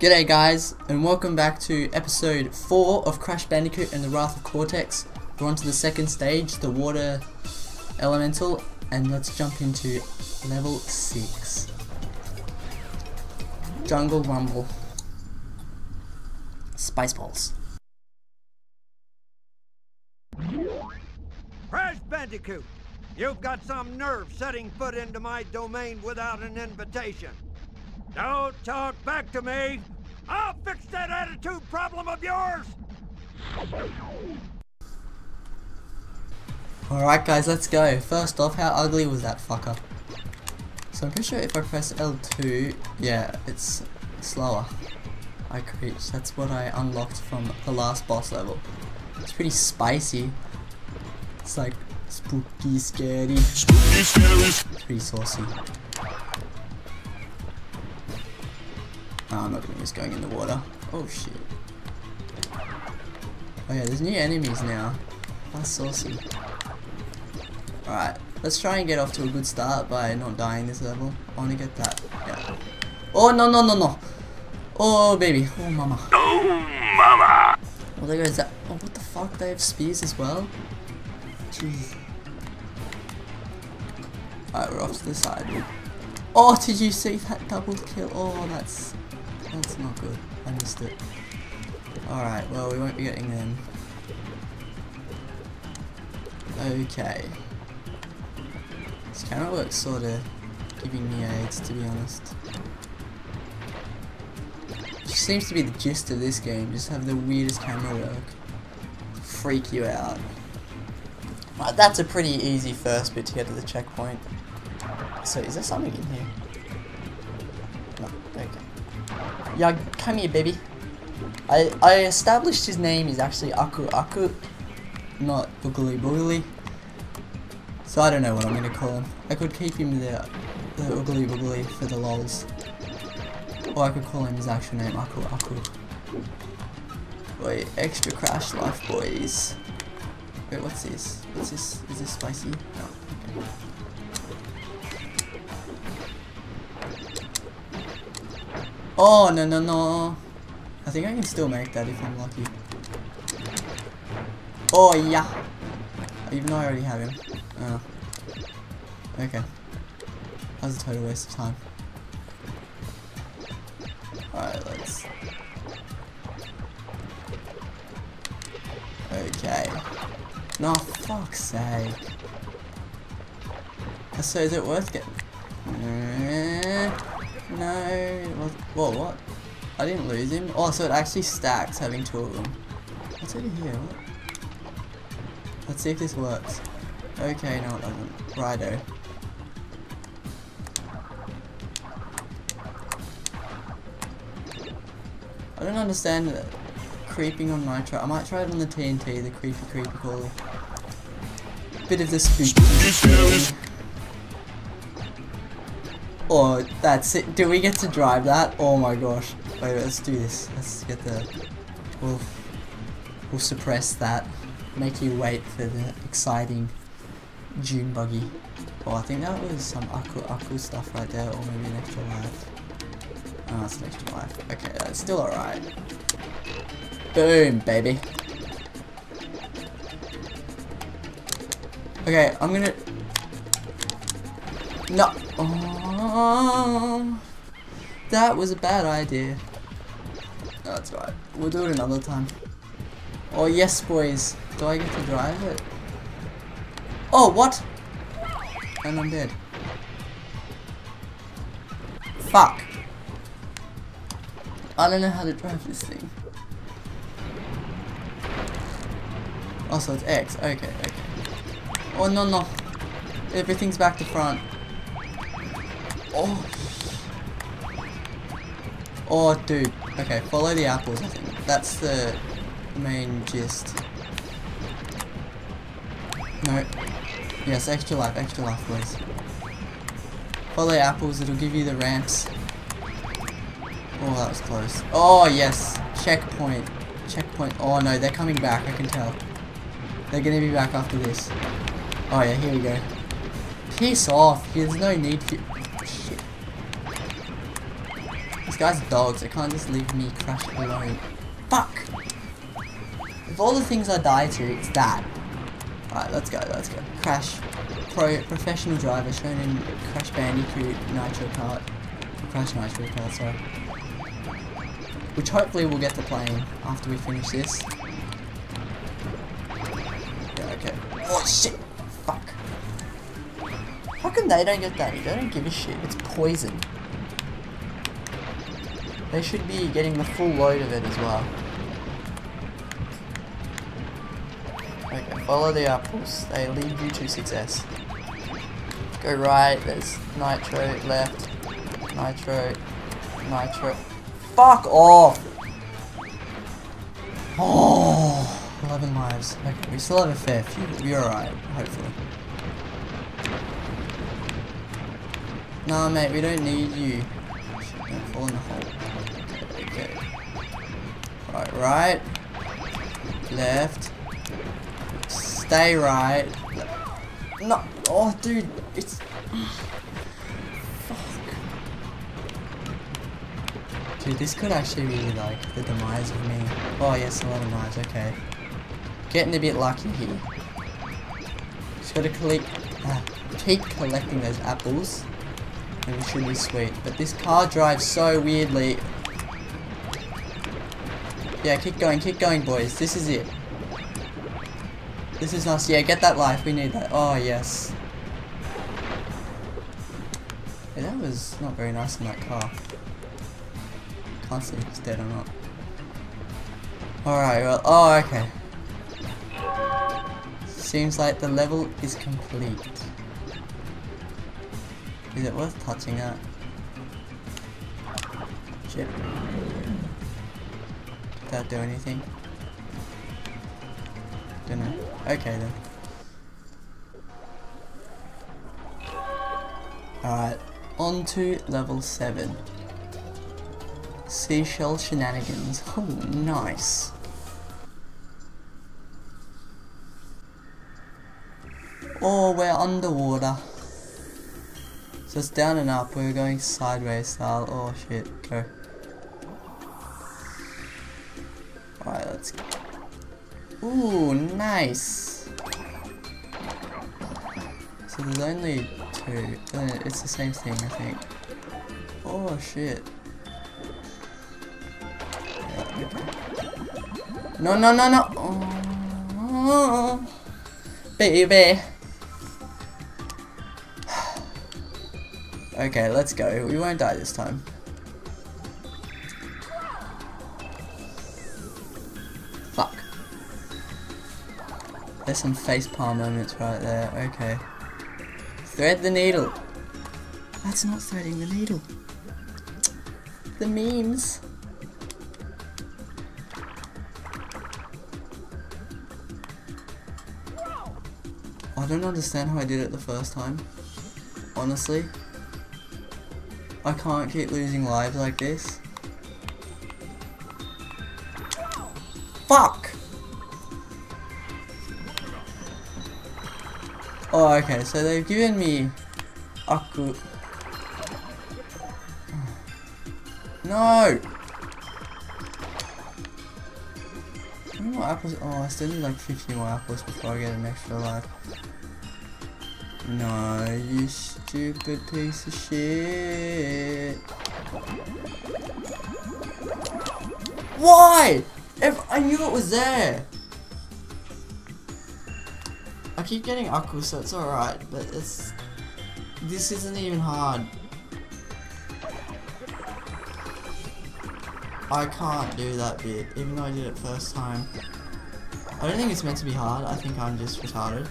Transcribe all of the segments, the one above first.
G'day guys, and welcome back to episode 4 of Crash Bandicoot and the Wrath of Cortex. We're on to the second stage, the water elemental, and let's jump into level 6. Jungle Rumble. Spice Balls. Crash Bandicoot, you've got some nerve setting foot into my domain without an invitation. Don't talk back to me! I'll fix that attitude problem of yours! Alright guys, let's go. First off, how ugly was that fucker? So I'm pretty sure if I press L2, yeah, it's slower. I creeps. That's what I unlocked from the last boss level. It's pretty spicy. It's like spooky, scary. It's pretty saucy. I'm not gonna miss going in the water. Oh shit. Oh yeah, there's new enemies now. That's saucy. Alright, let's try and get off to a good start by not dying this level. I wanna get that. Yeah. Oh no no no no! Oh baby. Oh mama. Oh mama! Well there goes that. Oh what the fuck? They have spears as well? Jeez. Alright, we're off to the side. Oh, did you see that double kill? Oh, that's not good. I missed it. Alright, well, we won't be getting them. Okay. This camera work's sort of giving me aids, to be honest. Which seems to be the gist of this game, just have the weirdest camera work. Freak you out. Right, that's a pretty easy first bit to get to the checkpoint. So, is there something in here? No, okay. Yeah, come here, baby. I established his name is actually Aku Aku, not Boogly Boogly. So I don't know what I'm gonna call him. I could keep him the Oogly Boogly for the lols. Or I could call him his actual name, Aku Aku. Wait, extra crash life, boys. Wait, what's this? What's this? Is this spicy? No, okay. Oh, no, no, no. I think I can still make that if I'm lucky. Oh, yeah. Even though I already have him. Oh. Okay. That was a total waste of time. Alright, let's... Okay. No, fuck's sake. So is it worth getting... No, it wasn't. Whoa, what? I didn't lose him. Oh, so it actually stacks having 2 of them. What's over here? What? Let's see if this works. Okay, no it doesn't. Righto. I don't understand that. Creeping on nitro. I might try it on the TNT, the creepy call. Bit of the spooky. Oh, that's it. Do we get to drive that? Oh my gosh. Wait, let's do this. Let's get the... We'll suppress that. Make you wait for the exciting June buggy. Oh, I think that was some Aku stuff right there, or maybe an extra life. Oh, it's an extra life. Okay, that's still alright. Boom, baby. Okay, I'm gonna... No. Oh, that was a bad idea. No, that's right. We'll do it another time. Oh yes, boys. Do I get to drive it? Oh, what? And I'm dead. Fuck. I don't know how to drive this thing. Oh, so it's X. Okay, okay. Oh no no. Everything's back to front. Oh. Oh, dude. Okay, follow the apples, I think. That's the main gist. No. Yes, extra life, please. Follow the apples, it'll give you the ramps. Oh, that was close. Oh, yes. Checkpoint. Checkpoint. Oh, no, they're coming back, I can tell. They're gonna be back after this. Oh, yeah, here we go. Piss off. There's no need for... Shit. These guys are dogs. They can't just leave me crashed alone. Fuck! Of all the things I die to, it's that. Alright, let's go, let's go. Crash. Professional driver shown in Crash Bandicoot Nitro Kart. Crash Nitro Kart, sorry. Which hopefully we'll get to playing after we finish this. Yeah, okay. Oh shit! Fuck. How come they don't get that? They don't give a shit. It's poison. They should be getting the full load of it as well. Okay, follow the apples. They lead you to success. Go right, there's nitro, left, nitro, nitro. Fuck off! Oh, 11 lives. Okay, we still have a fair few, but we're alright, hopefully. Nah, mate, we don't need you. Shit, don't fall in the hole. Okay. Right. Left. Stay right. No. Oh, dude. It's... Fuck. Dude, this could actually be, like, the demise of me. Oh, yes, a lot of lives. Okay. Getting a bit lucky here. Just gotta keep collecting those apples. And it should be sweet. But this car drives so weirdly. Yeah, keep going, boys. This is it. This is nice. Yeah, get that life. We need that. Oh, yes. Yeah, that was not very nice in that car. Can't see if it's dead or not. Alright, well, oh, okay. Seems like the level is complete. Is it worth touching that? Shit. Did that do anything? Don't know. Okay then. Alright, on to level 7. Seashell shenanigans. Oh, nice. Oh, we're underwater. So it's down and up, we're going sideways style. Oh shit, go. Alright, let's go. Ooh, nice. So there's only 2. It's the same thing, I think. Oh shit. Yeah, okay. No, no, no, no. Oh, baby. Okay, let's go. We won't die this time. Fuck. There's some facepalm moments right there. Okay. Thread the needle. That's not threading the needle. The memes. I don't understand how I did it the first time. Honestly. I can't keep losing lives like this. Fuck! Oh, okay, so they've given me Aku. No! How many more apples? Oh, I still need like 50 more apples before I get an extra life. No, you stupid piece of shit. Why? I knew it was there. I keep getting Aku, so it's alright, but this isn't even hard. I can't do that bit, even though I did it first time. I don't think it's meant to be hard, I think I'm just retarded.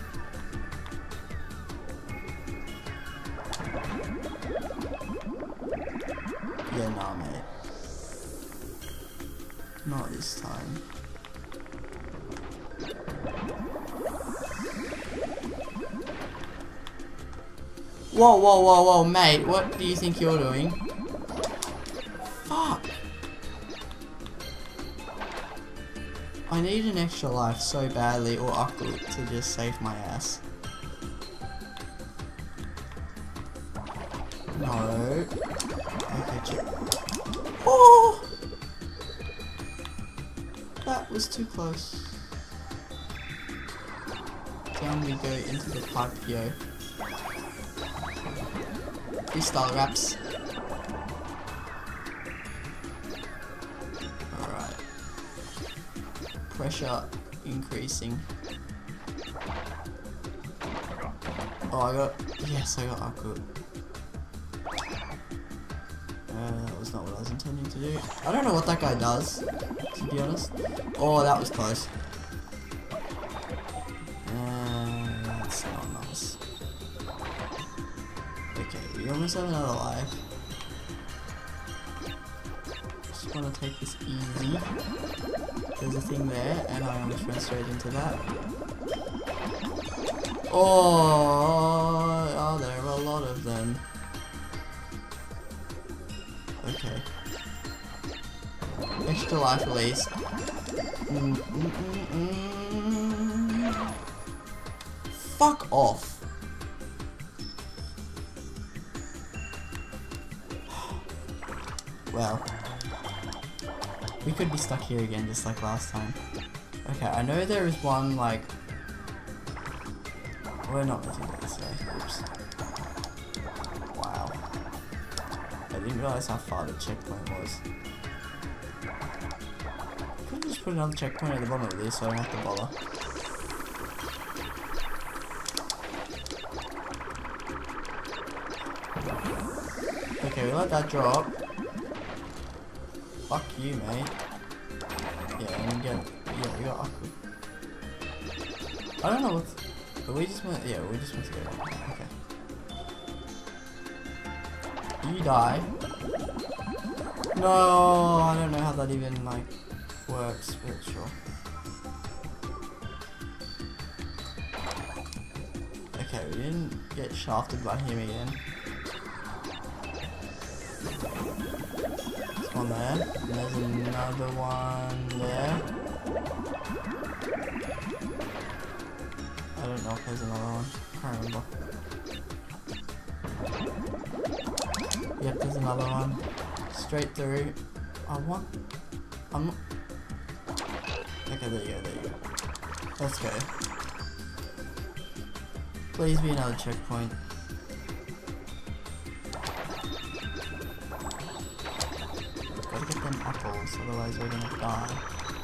Yeah, nah, mate. Not this time. Whoa, whoa, whoa, whoa, mate, what do you think you're doing? Fuck! I need an extra life so badly, or Aku, to just save my ass. No. Okay, was too close. Down we go into the pipe, yo. Freestyle raps. Alright. Pressure increasing. Oh, yes, I got Aku. That was not what I was intending to do. I don't know what that guy does, to be honest. Oh, that was close. That's not nice. Okay, we almost have another life. Just want to take this easy. There's a thing there, and I almost went straight into that. Oh, there are a lot of them. Okay. Extra life at least. Fuck off. Well. We could be stuck here again just like last time. Okay, I know there is one like... We're not going to do this way. Oops. Wow. I didn't realize how far the checkpoint was. Could just put another checkpoint at the bottom of this so I don't have to bother. Okay, we let that drop. Fuck you, mate. Yeah, and we get... Yeah, we got Aku. I don't know what's... But we just went... Yeah, we just went to go. Okay. You die. No, I don't know how that even, like, works, but sure. Okay, we didn't get shafted by him again. There's one there, and there's another one there. I don't know if there's another one. I can't remember. Yep, there's another one. Straight through. I'm not... Okay, there you go. Let's go. Please be another checkpoint. Gotta get them apples, otherwise we're gonna die.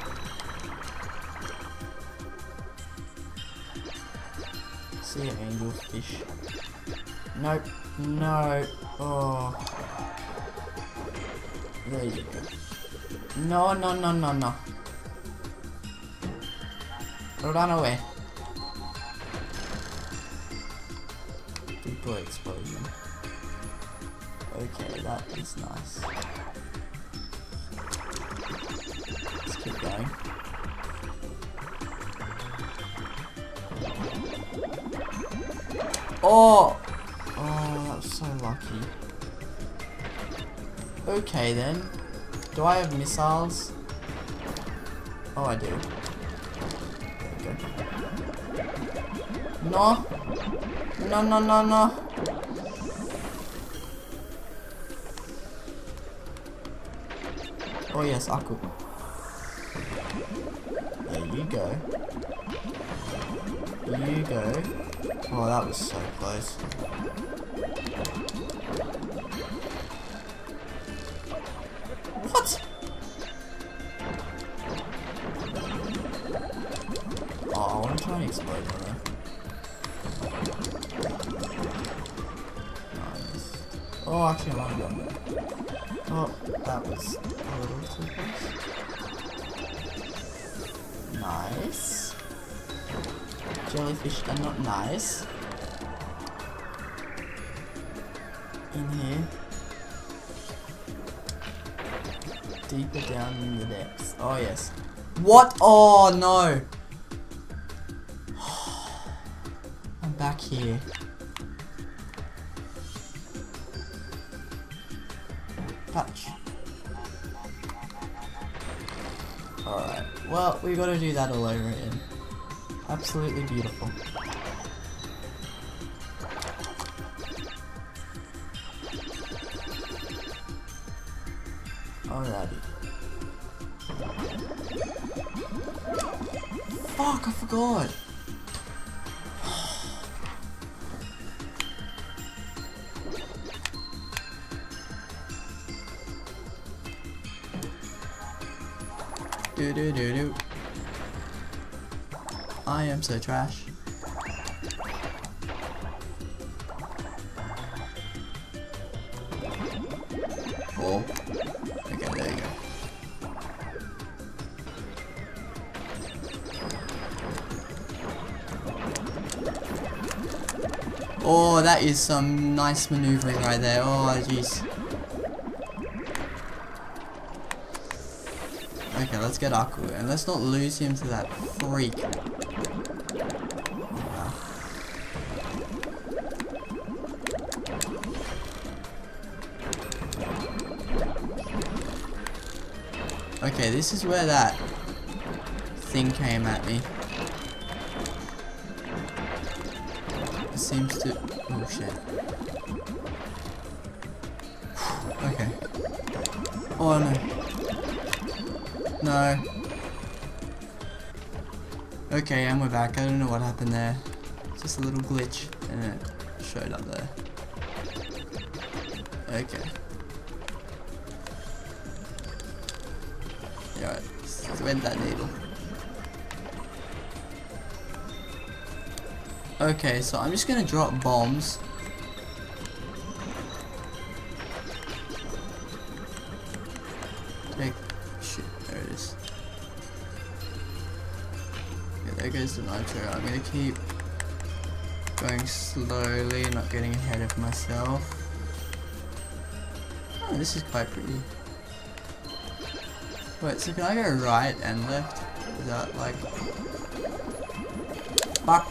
See you, angel fish. Nope. No. Oh. There you go. No. Run away. Deeper explosion. Okay, that is nice. Let's keep going. Oh! Oh, that was so lucky. Okay then. Do I have missiles? Oh, I do. There we go. No! No. Oh yes, Aku. There you go. You go. Oh, that was so close. What? Oh, I want to try and explode one there. Nice. Oh, actually, I might have done that. Oh, that was a little too close. Nice. Jellyfish are not nice. In here. Deeper down in the depths. Oh yes. What? Oh no. I'm back here. Touch. Alright. Well, we gotta do that all over again. Absolutely beautiful. Alrighty. Fuck, I forgot. Do do do do. I am so trash. Oh. Okay, there you go. Oh, that is some nice maneuvering right there. Oh, jeez. Okay, let's get Aku, and let's not lose him to that freak. Wow. Okay, this is where that thing came at me. It seems to... oh shit. Okay. Oh no. No. Okay, and we're back. I don't know what happened there. Just a little glitch and it showed up there. Okay. Alright, thread that needle. Okay, so I'm just gonna drop bombs. Take... shit, there it is. Okay, there goes the nitro. I'm gonna keep going slowly, not getting ahead of myself. Oh, this is quite pretty. Wait, so can I go right and left? Is that like... fuck!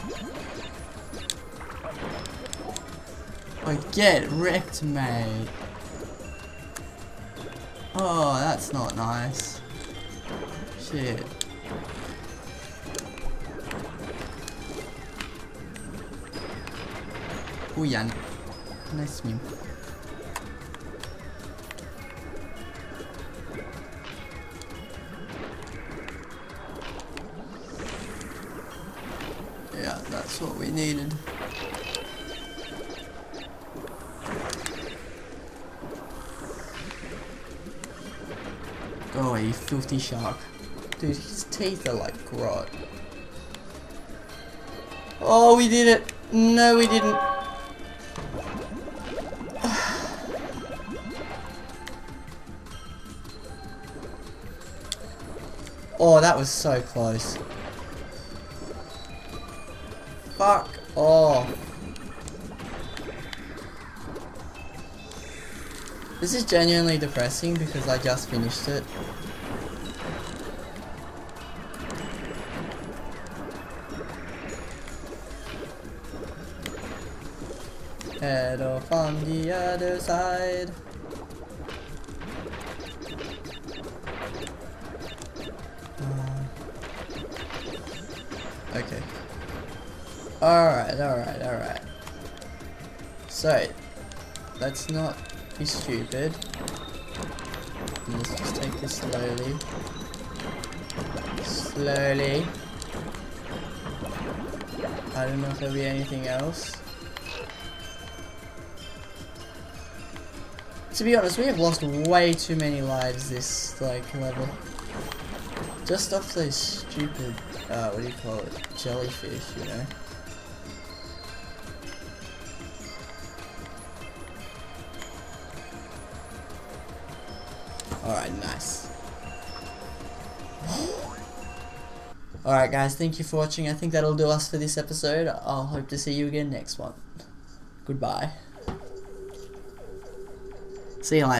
Like, get wrecked, mate! Oh, that's not nice. Shit. Oh, yeah. Nice meme. Yeah, that's what we needed. Go away, you filthy shark. Dude, his teeth are like grot. Oh, we did it! No, we didn't. Oh, that was so close. Fuck off. This is genuinely depressing because I just finished it. Head off on the other side. Okay. Alright. So, let's not be stupid. Let's just take this slowly. Slowly. I don't know if there'll be anything else. To be honest, we have lost way too many lives this level. Just off those stupid, what do you call it? Jellyfish, you know? Alright, nice. Alright guys, thank you for watching. I think that'll do us for this episode. I'll hope to see you again next one. Goodbye. See you later.